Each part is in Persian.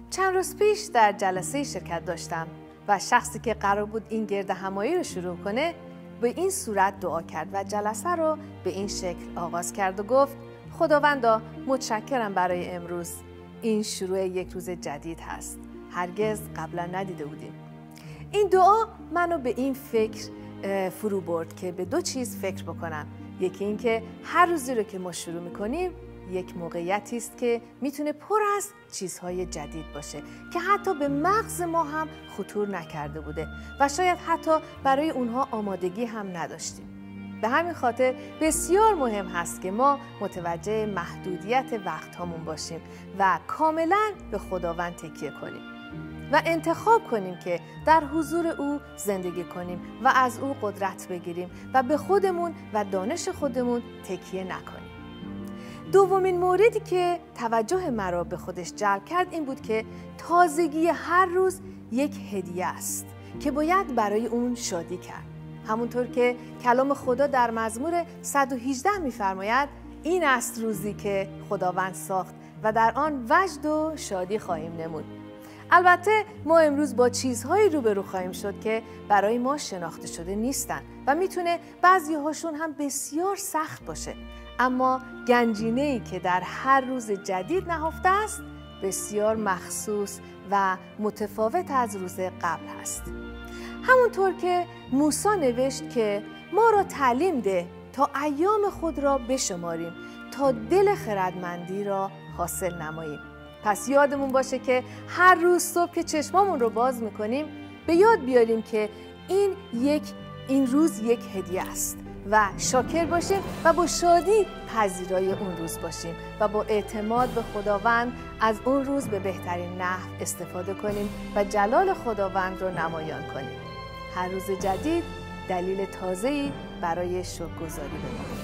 چند روز پیش در جلسه شرکت داشتم و شخصی که قرار بود این گرد همایی رو شروع کنه به این صورت دعا کرد و جلسه رو به این شکل آغاز کرد و گفت خداوندا متشکرم برای امروز. این شروع یک روز جدید هست. هرگز قبلا ندیده بودیم. این دعا منو به این فکر فرو برد که به دو چیز فکر بکنم. یکی این که هر روزی رو که ما شروع میکنیم یک موقعیتی است که میتونه پر از چیزهای جدید باشه که حتی به مغز ما هم خطور نکرده بوده و شاید حتی برای اونها آمادگی هم نداشتیم. به همین خاطر بسیار مهم هست که ما متوجه محدودیت وقتهامون باشیم و کاملا به خداوند تکیه کنیم و انتخاب کنیم که در حضور او زندگی کنیم و از او قدرت بگیریم و به خودمون و دانش خودمون تکیه نکنیم. دومین موردی که توجه مرا به خودش جلب کرد این بود که تازگی هر روز یک هدیه است که باید برای اون شادی کرد. همونطور که کلام خدا در مزمور 118 می‌فرماید این است روزی که خداوند ساخت و در آن وجد و شادی خواهیم نمود. البته ما امروز با چیزهایی روبرو خواهیم شد که برای ما شناخته شده نیستن و میتونه بعضی هاشون هم بسیار سخت باشه، اما گنجینه‌ای که در هر روز جدید نهفته است بسیار مخصوص و متفاوت از روز قبل هست. همونطور که موسی نوشت که ما را تعلیم ده تا ایام خود را بشماریم تا دل خردمندی را حاصل نماییم. پس یادمون باشه که هر روز صبح که چشمامون رو باز میکنیم به یاد بیاریم که این روز یک هدیه است و شاکر باشیم و با شادی پذیرای اون روز باشیم و با اعتماد به خداوند از اون روز به بهترین نحو استفاده کنیم و جلال خداوند رو نمایان کنیم. هر روز جدید دلیل تازه‌ای برای شکرگزاری به ما.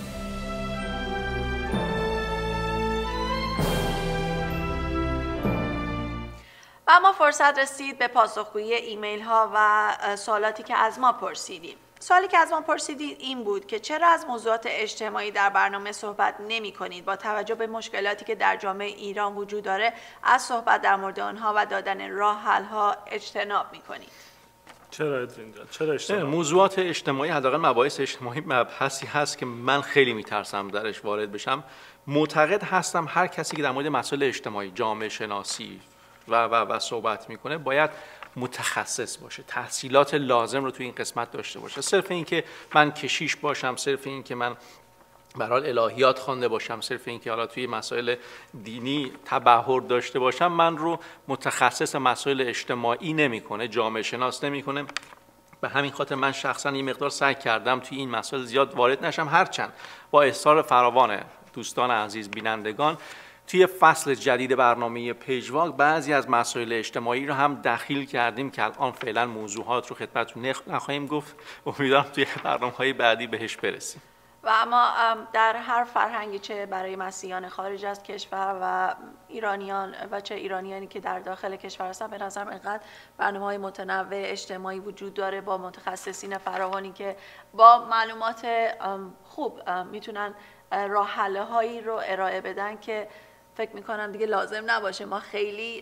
و اما فرصت رسید به پاسخگویی ایمیل ها و سوالاتی که از ما پرسیدیم. سوالی که از ما پرسیدید این بود که چرا از موضوعات اجتماعی در برنامه صحبت نمی کنید؟ با توجه به مشکلاتی که در جامعه ایران وجود داره از صحبت در مورد آنها و دادن راه حل ها اجتناب می کنید. چرا ادوین جان؟ چرا اجتماعی؟ موضوعات اجتماعی، حداقل مباحث اجتماعی مبحثی هست که من خیلی میترسم درش وارد بشم. معتقد هستم هر کسی که در مورد مسائل اجتماعی، جامعه شناسی و صحبت میکنه باید متخصص باشه، تحصیلات لازم رو توی این قسمت داشته باشه. صرف این که من کشیش باشم، صرف این که من به هر حال الهیات خوانده باشم، صرف این که حالا توی مسائل دینی تبحر داشته باشم من رو متخصص مسائل اجتماعی نمیکنه، جامعه شناس نمیکنه. به همین خاطر من شخصا این مقدار سعی کردم توی این مسائل زیاد وارد نشم، هرچند با اصرار فراوان دوستان عزیز بینندگان توی فصل جدید برنامه پیجواک بعضی از مسائل اجتماعی رو هم دخیل کردیم که الان فعلا موضوعات رو خدمتتون نخواهیم گفت. امیدوارم توی برنامه‌های بعدی بهش برسیم. و اما در هر فرهنگی، چه برای مسیحیان خارج از کشور و ایرانیان و چه ایرانیانی که در داخل کشور هستن، به نظرم اینقدر برنامه‌های متنوع اجتماعی وجود داره با متخصصین فراوانی که با معلومات خوب میتونن راه حل‌هایی رو ارائه بدن که فکر میکنم دیگه لازم نباشه ما خیلی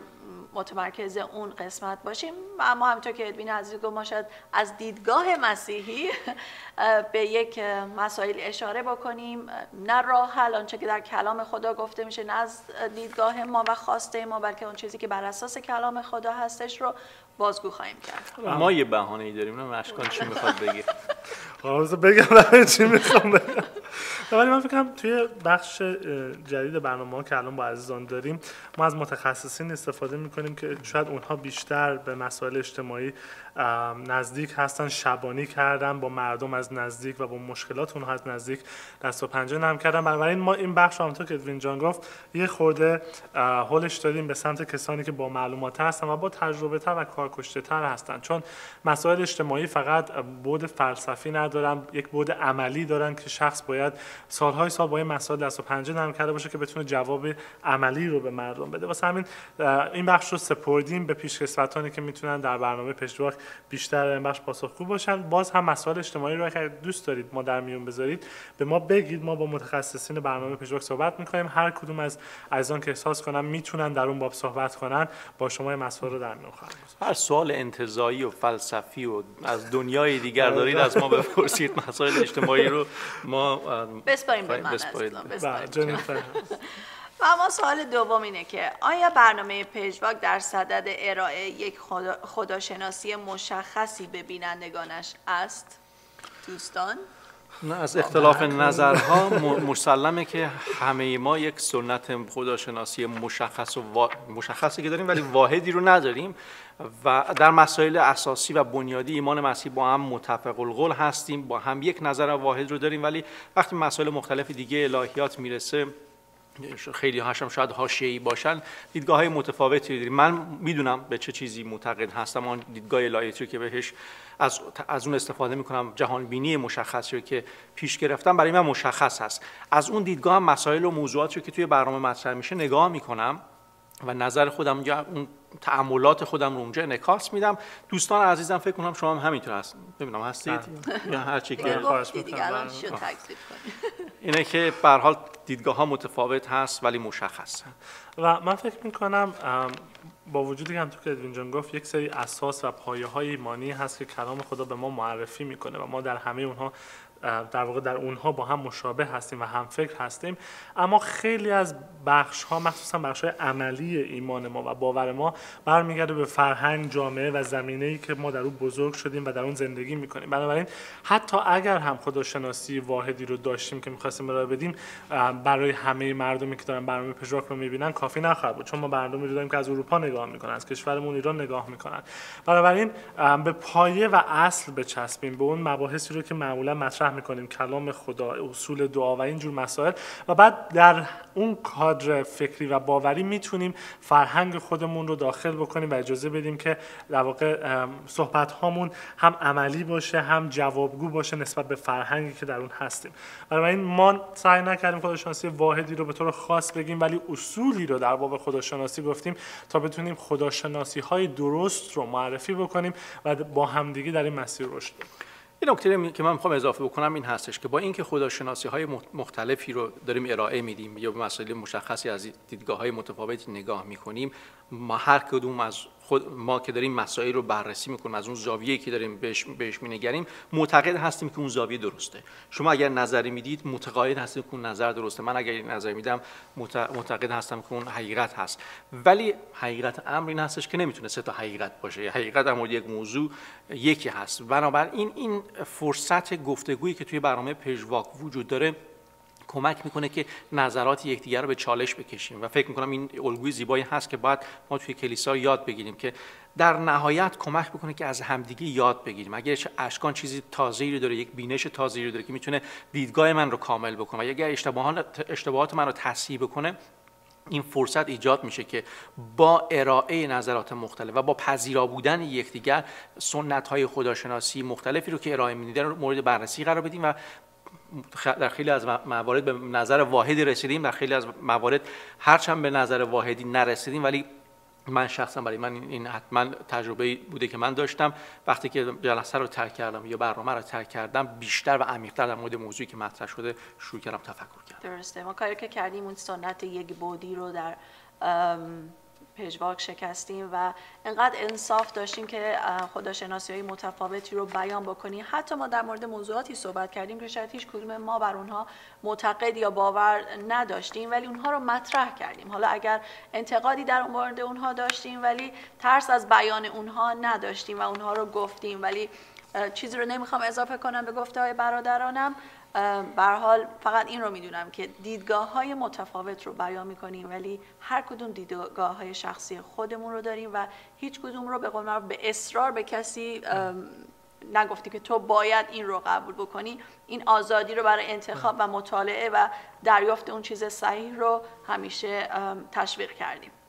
متمرکز اون قسمت باشیم. و اما همونطور که ادوین عزیز گفت ما شاید از دیدگاه مسیحی به یک مسائل اشاره بکنیم، نه راه حل آنچه که در کلام خدا گفته میشه، نه از دیدگاه ما و خواسته ما، بلکه اون چیزی که بر اساس کلام خدا هستش رو بازگو خواهیم کرد. ما یه بهانه‌ای داریم، نه مشکان چی میخواد بگه؟ خلاص بگم برای چی میخوام بگم. ولی من فکر کنم توی بخش جدید برنامه‌ها که الان با عزیزان داریم ما از متخصصین استفاده میکنیم که شاید اونها بیشتر به مسائل اجتماعی نزدیک هستن، شبانی کردن با مردم از نزدیک و با مشکلات اونها از نزدیک دست و پنجه نرم کردن. بنابراین ما این بخش رو همونطور که ادوین جان گفت یه خورده هولش دادیم به سمت کسانی که با معلومات هستن و با تجربه تر و کارکشته تر هستن، چون مسائل اجتماعی فقط بعد فلسفی ندارن، یک بعد عملی دارن که شخص باید سالهای سال با این مسائل دست و پنجه نرم کرده باشه که بتونه جواب عملی رو به مردم بده. واسه همین این بخش رو سپردیم به پیشکسوتانی که میتونن در برنامه پژواک بیشتر این بخش پاسخگو باشن. باز هم مسائل اجتماعی رو اگر دوست دارید ما در میون بذارید به ما بگید، ما با متخصصین برنامه پژواک صحبت می‌کنیم. هر کدوم از عزیزان که احساس کنن میتونن در اون باب صحبت کنن با شما این مسائل رو در میون خواهیم گذاشت. هر سوال انتزاعی و فلسفی و از دنیای دیگر دارید از ما بپرسید. مسائل اجتماعی رو ما بسپاریم به من. و اما سوال دوم اینه که آیا برنامه پژواک در صدد ارائه یک خداشناسی مشخصی به بینندگانش است؟ دوستان نه، از اختلاف نظرها مسلمه که همه ما یک سنت خداشناسی مشخصی که داریم ولی واحدی رو نداریم و در مسائل اساسی و بنیادی ایمان مسیح با هم متفق القول هستیم، با هم یک نظر واحد رو داریم، ولی وقتی مسائل مختلف دیگه الهیات میرسه خیلی هاشم شاید حاشیه‌ای باشن، دیدگاه‌های متفاوتی داریم. من میدونم به چه چیزی معتقد هستم، اون دیدگاه الهیاتی که بهش از اون استفاده میکنم، جهان بینی مشخصی رو که پیش گرفتم برای من مشخص هست. از اون دیدگاه هم مسائل و موضوعاتی رو که توی برنامه مطرح میشه نگاه میکنم و نظر خودم یا اون تأملات خودم رو اونجا انعکاس میدم. دوستان عزیزم فکر کنم شما هم همینطور هست، ببینم هستید یا هر چی که اینه که به هر حال دیدگاه‌ها متفاوت هست ولی مشخص. و من فکر می‌کنم با وجودی که هم تو که ادوین جان گفت یک سری اساس و پایه‌های ایمانی هست که کلام خدا به ما معرفی میکنه و ما در همه اونها در واقع در اونها با هم مشابه هستیم و هم فکر هستیم، اما خیلی از بخش‌ها مخصوصا بخش‌های عملی ایمان ما و باور ما برمیگرده به فرهنگ، جامعه و زمینه‌ای که ما در اون بزرگ شدیم و در اون زندگی می‌کنیم. بنابراین حتی اگر هم خداشناسی واحدی رو داشتیم که می‌خواستیم ارائه بدیم، برای همه مردمی که دارن برنامه پژواک رو می‌بینن کافی نخواهد بود، چون ما مردمی رو داریم که از اروپا نگاه می‌کنن، از کشورمون ایران نگاه می‌کنن. بنابراین به پایه و اصل بچسبیم، به اون مباحثی رو که معمولا مطرح میکنیم، کلام خدا، اصول دعا و اینجور مسائل، و بعد در اون کادر فکری و باوری میتونیم فرهنگ خودمون رو داخل بکنیم و اجازه بدیم که در واقع صحبت هامون هم عملی باشه هم جوابگو باشه نسبت به فرهنگی که در اون هستیم. بنابراین ما سعی نکردیم خداشناسی واحدی رو به طور خاص بگیم، ولی اصولی رو در باب خداشناسی گفتیم تا بتونیم خداشناسی های درست رو معرفی بکنیم و با همدیگه در این مسیر رشد کنیم. این نکته که من میخوام اضافه بکنم این هستش که با اینکه خداشناسی‌های مختلفی رو داریم ارائه میدیم یا به مسائل مشخصی از دیدگاه‌های متفاوتی نگاه می‌کنیم، ما هر کدوم از ما که داریم مسائل رو بررسی می‌کنیم از اون زاویه‌ای که داریم بهش می‌نگریم معتقد هستیم که اون زاویه درسته. شما اگر نظری میدید معتقد هستید که اون نظر درسته، من اگر نظر میدم معتقد هستم که اون حقیقت هست. ولی حقیقت امر این هستش که نمیتونه سه تا حقیقت باشه. حقیقت در مورد یک موضوع یکی هست. بنابراین این فرصت گفتگویی که توی برنامه پژواک وجود داره کمک میکنه که نظرات یکدیگر رو به چالش بکشیم و فکر میکنم این الگوی زیبایی هست که باید ما توی کلیسا یاد بگیریم که در نهایت کمک میکنه که از همدیگه یاد بگیریم. اگر اشکان چیزی تازه‌ای رو داره، یک بینش تازه‌ای رو داره که میتونه دیدگاه من رو کامل بکنه و اگر اشتباهات من رو تصحیح بکنه، این فرصت ایجاد میشه که با ارائه نظرات مختلف و با پذیرا بودن یکدیگر سنت‌های خداشناسی مختلفی رو که ارائه میدن مورد بررسی قرار بدیم و در خیلی از موارد به نظر واحدی رسیدیم، در خیلی از موارد هرچند به نظر واحدی نرسیدیم، ولی من شخصا برای من این حتما تجربه بوده که من داشتم وقتی که جلسه رو ترک کردم یا برنامه رو ترک کردم، بیشتر و عمیق‌تر در مورد موضوعی که مطرح شده شروع کردم تفکر کردم. درسته، ما کاری که کردیم اون سنت یک بعدی رو در پژواک شکستیم و انقدر انصاف داشتیم که خداشناسی‌های متفاوتی رو بیان بکنیم. حتی ما در مورد موضوعاتی صحبت کردیم که شاید هیچ کدوم ما بر اونها معتقد یا باور نداشتیم ولی اونها رو مطرح کردیم. حالا اگر انتقادی در مورد اونها داشتیم ولی ترس از بیان اونها نداشتیم و اونها رو گفتیم. ولی چیزی رو نمیخوام اضافه کنم به گفته‌های برادرانم. به هر حال فقط این رو میدونم که دیدگاه‌های متفاوت رو بیان می‌کنیم ولی هر کدوم دیدگاه‌های شخصی خودمون رو داریم و هیچ کدوم رو به قول معروف به اصرار به کسی نگفتی که تو باید این رو قبول بکنی. این آزادی رو برای انتخاب و مطالعه و دریافت اون چیز صحیح رو همیشه تشویق کردیم.